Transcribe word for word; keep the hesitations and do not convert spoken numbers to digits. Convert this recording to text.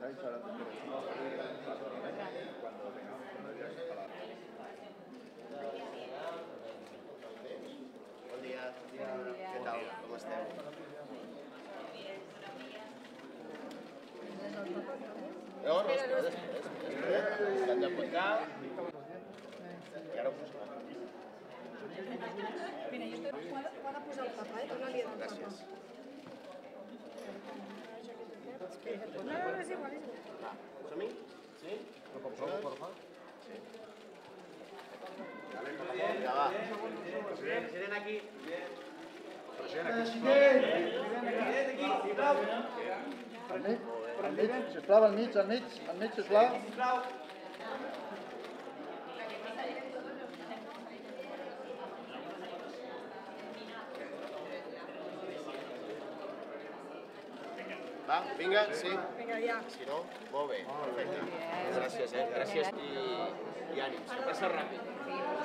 Gracias. Bon dia. Què tal? Com esteu? No, no, espera, espera. L'hem d'aplicar. I ara ho posarà. Mira, jo ho ha de posar el papa, eh? Dóna-li el papa. Gràcies. No, no, és igual, és igual. Va, som-hi? Sí? ¿Lo comprobo, por favor? Sí. Vinga, va. President, aquí. President, aquí, sisplau. Al mig, sisplau, al mig, al mig, al mig, sisplau. Va, vinga, sí. Vinga, ja. Si no, molt bé. Perfecte. Gràcies, eh? Gràcies i, i ànims. Passa ràpid.